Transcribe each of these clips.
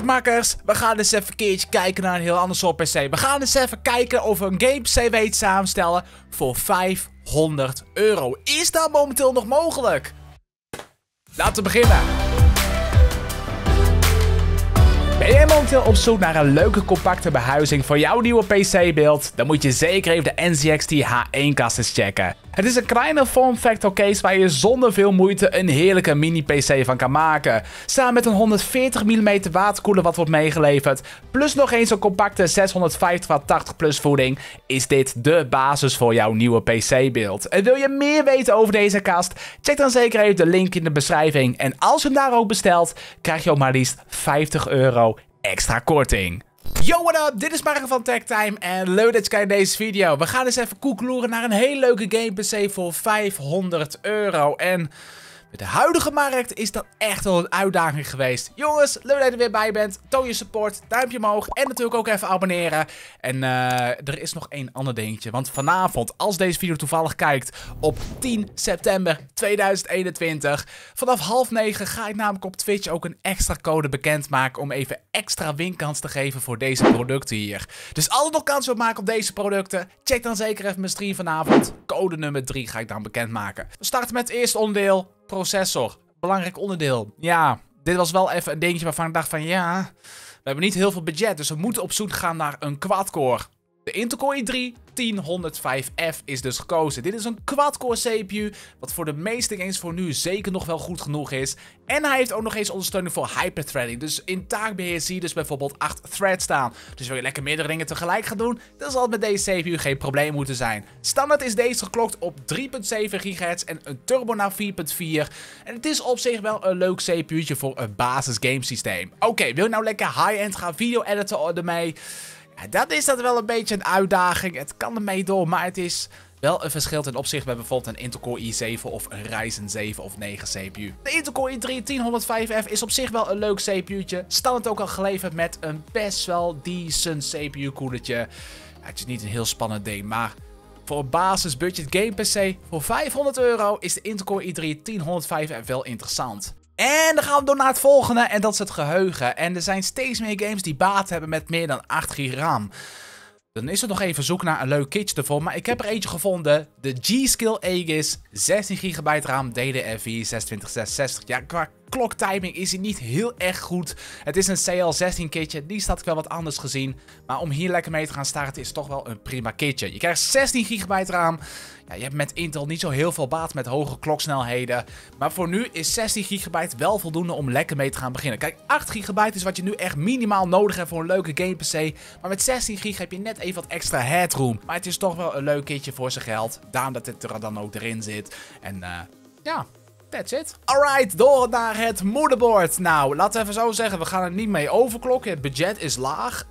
Makkers, we gaan eens even een keertje kijken naar een heel ander soort PC. We gaan eens even kijken of we een game PC weten samenstellen voor €500. Is dat momenteel nog mogelijk? Laten we beginnen. Ben jij momenteel op zoek naar een leuke compacte behuizing voor jouw nieuwe PC-beeld? Dan moet je zeker even de NZXT H1-kast eens checken. Het is een kleine form factor case waar je zonder veel moeite een heerlijke mini-PC van kan maken. Samen met een 140 mm waterkoeler wat wordt meegeleverd, plus nog eens een compacte 650 watt 80 plus voeding, is dit de basis voor jouw nieuwe PC-beeld. En wil je meer weten over deze kast? Check dan zeker even de link in de beschrijving. En als je hem daar ook bestelt, krijg je ook maar liefst €50 extra korting. Yo, what up? Dit is Marco van TechTime en leuk dat je kijkt naar deze video. We gaan eens even koekeloeren naar een hele leuke game PC voor €500. En met de huidige markt is dat echt wel een uitdaging geweest. Jongens, leuk dat je er weer bij bent. Toon je support, duimpje omhoog en natuurlijk ook even abonneren. En er is nog één ander dingetje. Want vanavond, als deze video toevallig kijkt, op 10 september 2021... vanaf 8:30 ga ik namelijk op Twitch ook een extra code bekendmaken om even extra winkans te geven voor deze producten hier. Dus als je nog kans wilt maken op deze producten, check dan zeker even mijn stream vanavond. Code nummer 3 ga ik dan bekendmaken. We starten met het eerste onderdeel. Processor, belangrijk onderdeel. Ja, dit was wel even een dingetje waarvan ik dacht van ja, we hebben niet heel veel budget, dus we moeten op zoek gaan naar een quad-core. De Intel Core i3 10105F is dus gekozen. Dit is een quad-core CPU, wat voor de meeste games voor nu zeker nog wel goed genoeg is. En hij heeft ook nog eens ondersteuning voor hyperthreading. Dus in taakbeheer zie je dus bijvoorbeeld 8 threads staan. Dus wil je lekker meerdere dingen tegelijk gaan doen, dan zal het met deze CPU geen probleem moeten zijn. Standaard is deze geklokt op 3.7 GHz en een turbo naar 4.4. En het is op zich wel een leuk CPU'tje voor een basis gamesysteem. Oké, wil je nou lekker high-end gaan video editen ermee? Ja, dat is wel een beetje een uitdaging. Het kan ermee door, maar het is wel een verschil ten opzichte bij bijvoorbeeld een Intel Core i7 of een Ryzen 7 of 9 CPU. De Intel Core i3 10105F is op zich wel een leuk CPU'tje. Standaard ook al geleverd met een best wel decent CPU-koelertje. Ja, het is niet een heel spannend ding, maar voor een basis budget game PC voor €500 is de Intel Core i3 10105F wel interessant. En dan gaan we door naar het volgende en dat is het geheugen. En er zijn steeds meer games die baat hebben met meer dan 8 GB RAM. Dan is er nog even zoeken naar een leuk kitje ervoor, maar ik heb er eentje gevonden. De G-Skill Aegis, 16 GB RAM, DDR4, 2666. Ja, qua kloktiming is hij niet heel erg goed. Het is een CL16 kitje, die had ik wel wat anders gezien. Maar om hier lekker mee te gaan starten is toch wel een prima kitje. Je krijgt 16 GB RAM. Ja, je hebt met Intel niet zo heel veel baat met hoge kloksnelheden. Maar voor nu is 16 GB wel voldoende om lekker mee te gaan beginnen. Kijk, 8 GB is wat je nu echt minimaal nodig hebt voor een leuke game PC. Maar met 16 GB heb je net even wat extra headroom. Maar het is toch wel een leuk kitje voor zijn geld. Daarom dat het er dan ook erin zit. En ja, that's it. Alright, door naar het moederbord. Nou, laten we even zo zeggen, we gaan er niet mee overklokken. Het budget is laag.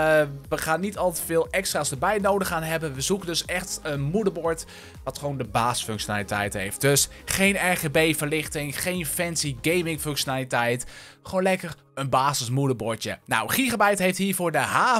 We gaan niet al te veel extra's erbij nodig gaan hebben. We zoeken dus echt een moederbord wat gewoon de basisfunctionaliteit heeft. Dus geen RGB-verlichting, geen fancy gaming-functionaliteit. Gewoon lekker een basis moederbordje. Nou, Gigabyte heeft hiervoor de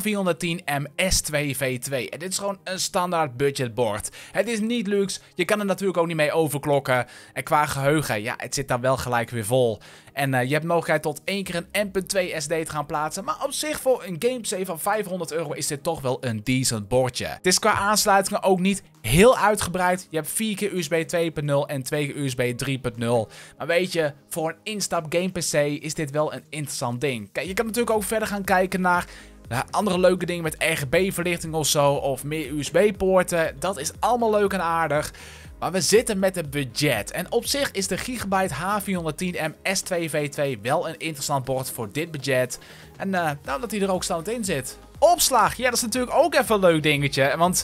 H410M S2V2. En dit is gewoon een standaard budgetbord. Het is niet luxe. Je kan er natuurlijk ook niet mee overklokken. En qua geheugen, ja, het zit daar wel gelijk weer vol. En je hebt mogelijkheid tot 1 keer een M.2 SD te gaan plaatsen. Maar op zich voor een game PC van €500 is dit toch wel een decent bordje. Het is qua aansluitingen ook niet heel uitgebreid. Je hebt 4 keer USB 2.0 en 2 keer USB 3.0. Maar weet je, voor een instap game PC is dit wel een interessant ding. Kijk, je kan natuurlijk ook verder gaan kijken naar andere leuke dingen met RGB-verlichting of zo. Of meer USB-poorten. Dat is allemaal leuk en aardig. Maar we zitten met het budget. En op zich is de Gigabyte H410M S2V2 wel een interessant bord voor dit budget. En nou dat hij er ook standaard in zit. Opslag, ja, dat is natuurlijk ook even een leuk dingetje. Want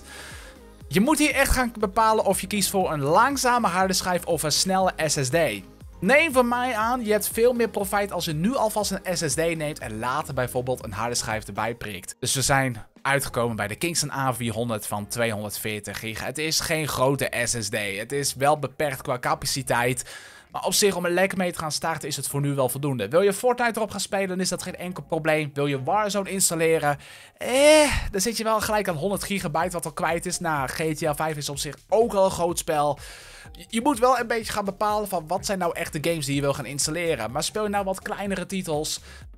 je moet hier echt gaan bepalen of je kiest voor een langzame harde schijf of een snelle SSD. Neem van mij aan, je hebt veel meer profijt als je nu alvast een SSD neemt en later bijvoorbeeld een harde schijf erbij prikt. Dus we zijn uitgekomen bij de Kingston A400 van 240 GB. Het is geen grote SSD. Het is wel beperkt qua capaciteit. Maar op zich, om er lekker mee te gaan starten, is het voor nu wel voldoende. Wil je Fortnite erop gaan spelen, dan is dat geen enkel probleem. Wil je Warzone installeren, dan zit je wel gelijk aan 100 gigabyte wat al kwijt is. Nou, GTA 5 is op zich ook al een groot spel. Je moet wel een beetje gaan bepalen van wat zijn nou echt de games die je wil gaan installeren. Maar speel je nou wat kleinere titels,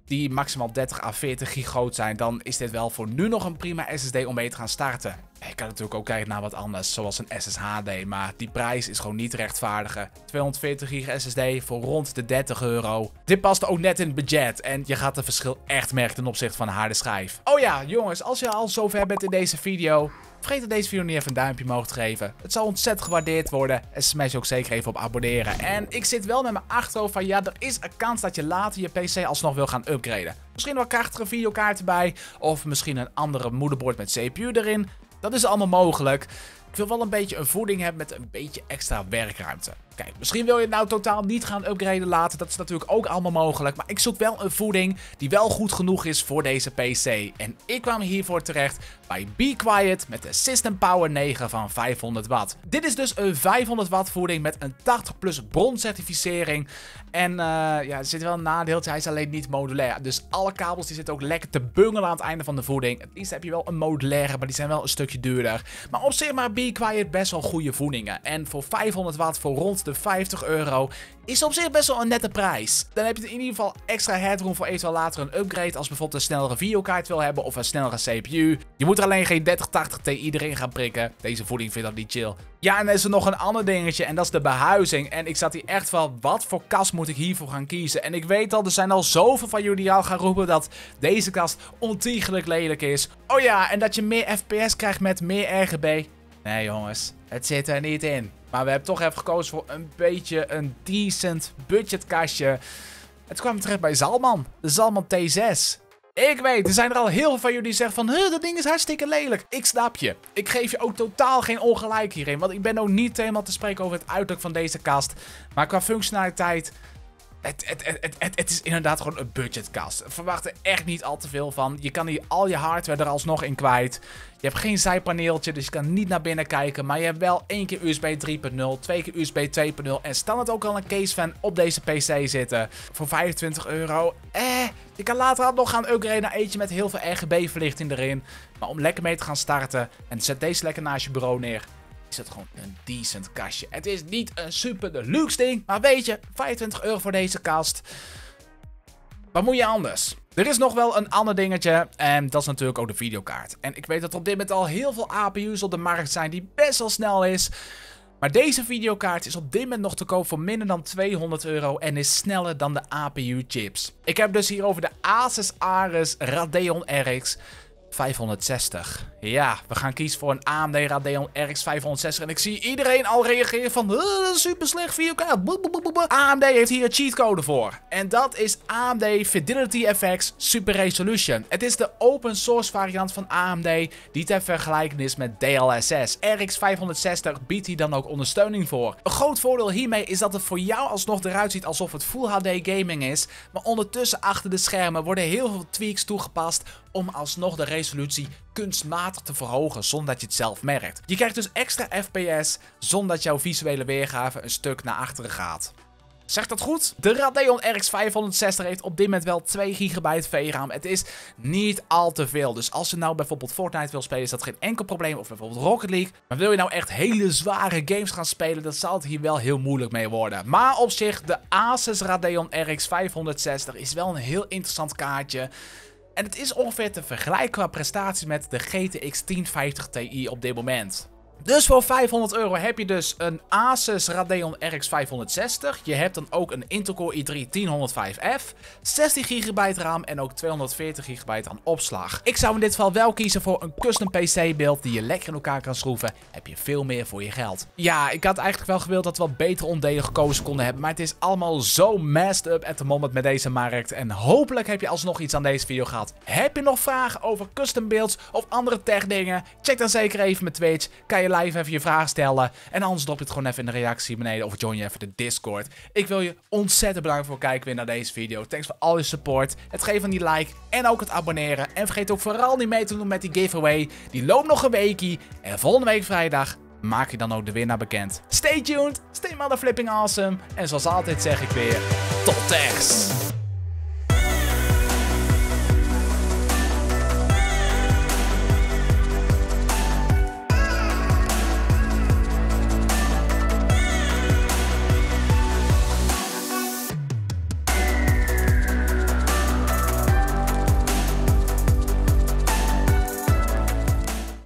die maximaal 30 à 40 gig groot zijn, dan is dit wel voor nu nog een prima SSD om mee te gaan starten. Je kan natuurlijk ook kijken naar wat anders, zoals een SSHD, maar die prijs is gewoon niet te rechtvaardigen. 240 gig SSD voor rond de 30 euro. Dit past ook net in het budget en je gaat het verschil echt merken ten opzichte van een harde schijf. Oh ja, jongens, als je al zover bent in deze video, vergeet dat deze video niet even een duimpje omhoog te geven. Het zal ontzettend gewaardeerd worden en smash ook zeker even op abonneren. En ik zit wel met mijn achterhoofd van ja, er is een kans dat je later je PC alsnog wil gaan upgraden. Misschien wel krachtige videokaart erbij of misschien een andere moederbord met CPU erin. Dat is allemaal mogelijk. Ik wil wel een beetje een voeding hebben met een beetje extra werkruimte. Kijk, misschien wil je het nou totaal niet gaan upgraden later. Dat is natuurlijk ook allemaal mogelijk. Maar ik zoek wel een voeding die wel goed genoeg is voor deze PC. En ik kwam hiervoor terecht bij Be Quiet met de System Power 9 van 500 watt. Dit is dus een 500 watt voeding met een 80 plus broncertificering. En ja, er zit wel een nadeeltje. Hij is alleen niet modulair. Dus alle kabels die zitten ook lekker te bungelen aan het einde van de voeding. Het liefst heb je wel een modulaire, maar die zijn wel een stukje duurder. Maar op zich maar Be Quiet best wel goede voedingen. En voor 500 watt voor rond de 50 euro is op zich best wel een nette prijs. Dan heb je in ieder geval extra headroom voor eventueel later een upgrade als bijvoorbeeld een snellere videokaart wil hebben of een snellere CPU. Je moet er alleen geen 3080 Ti erin gaan prikken. Deze voeding vindt dat niet chill. Ja, en dan is er nog een ander dingetje en dat is de behuizing. En ik zat hier echt wel, wat voor kast moet ik hiervoor gaan kiezen? En ik weet al, er zijn al zoveel van jullie die al gaan roepen dat deze kast ontiegelijk lelijk is. Oh ja, en dat je meer FPS krijgt met meer RGB. Nee jongens, het zit er niet in. Maar we hebben toch even gekozen voor een beetje een decent budgetkastje. Het kwam terecht bij Zalman. De Zalman T6. Ik weet, er zijn er al heel veel van jullie die zeggen van, dat ding is hartstikke lelijk. Ik snap je. Ik geef je ook totaal geen ongelijk hierin. Want ik ben ook niet helemaal te spreken over het uiterlijk van deze kast. Maar qua functionaliteit, het is inderdaad gewoon een budgetkast. Verwacht er echt niet al te veel van. Je kan hier al je hardware er alsnog in kwijt. Je hebt geen zijpaneeltje, dus je kan niet naar binnen kijken. Maar je hebt wel 1 keer USB 3.0, 2 keer USB 2.0 en standaard ook al een case fan op deze PC zitten. Voor 25 euro. Je kan later nog gaan upgraden naar eentje met heel veel RGB-verlichting erin. Maar om lekker mee te gaan starten en zet deze lekker naast je bureau neer, is het gewoon een decent kastje. Het is niet een super deluxe ding, maar weet je, 25 euro voor deze kast. Wat moet je anders? Er is nog wel een ander dingetje en dat is natuurlijk ook de videokaart. En ik weet dat er op dit moment al heel veel APU's op de markt zijn die best wel snel is. Maar deze videokaart is op dit moment nog te koop voor minder dan 200 euro en is sneller dan de APU-chips. Ik heb dus hier over de Asus Ares Radeon RX 560. Ja, we gaan kiezen voor een AMD Radeon RX 560. En ik zie iedereen al reageren van, dat is super slecht videokaart. AMD heeft hier een cheatcode voor. En dat is AMD Fidelity FX Super Resolution. Het is de open source variant van AMD die ter vergelijking is met DLSS. RX 560 biedt hier dan ook ondersteuning voor. Een groot voordeel hiermee is dat het voor jou alsnog eruit ziet alsof het Full HD gaming is. Maar ondertussen achter de schermen worden heel veel tweaks toegepast om alsnog de resolutie kunstmatig te verhogen zonder dat je het zelf merkt. Je krijgt dus extra FPS zonder dat jouw visuele weergave een stuk naar achteren gaat. Zegt dat goed? De Radeon RX 560 heeft op dit moment wel 2 GB VRAM. Het is niet al te veel. Dus als je nou bijvoorbeeld Fortnite wil spelen, is dat geen enkel probleem. Of bijvoorbeeld Rocket League. Maar wil je nou echt hele zware games gaan spelen, dan zal het hier wel heel moeilijk mee worden. Maar op zich, de Asus Radeon RX 560 is wel een heel interessant kaartje. En het is ongeveer te vergelijken qua prestaties met de GTX 1050 Ti op dit moment. Dus voor 500 euro heb je dus een Asus Radeon RX 560. Je hebt dan ook een Intel Core i3 10105F, 16 GB RAM en ook 240 GB aan opslag. Ik zou in dit geval wel kiezen voor een custom PC beeld die je lekker in elkaar kan schroeven. Heb je veel meer voor je geld. Ja, ik had eigenlijk wel gewild dat we wat betere onderdelen gekozen konden hebben. Maar het is allemaal zo messed up at the moment met deze markt. En hopelijk heb je alsnog iets aan deze video gehad. Heb je nog vragen over custom builds of andere tech dingen? Check dan zeker even mijn Twitch. Kan je live even je vragen stellen. En anders drop je het gewoon even in de reactie beneden of join je even de Discord. Ik wil je ontzettend bedanken voor het kijken weer naar deze video. Thanks voor al je support. Het geven van die like en ook het abonneren. En vergeet ook vooral niet mee te doen met die giveaway. Die loopt nog een weekie. En volgende week vrijdag maak je dan ook de winnaar bekend. Stay tuned. Stay mother flipping awesome. En zoals altijd zeg ik weer, tot thanks.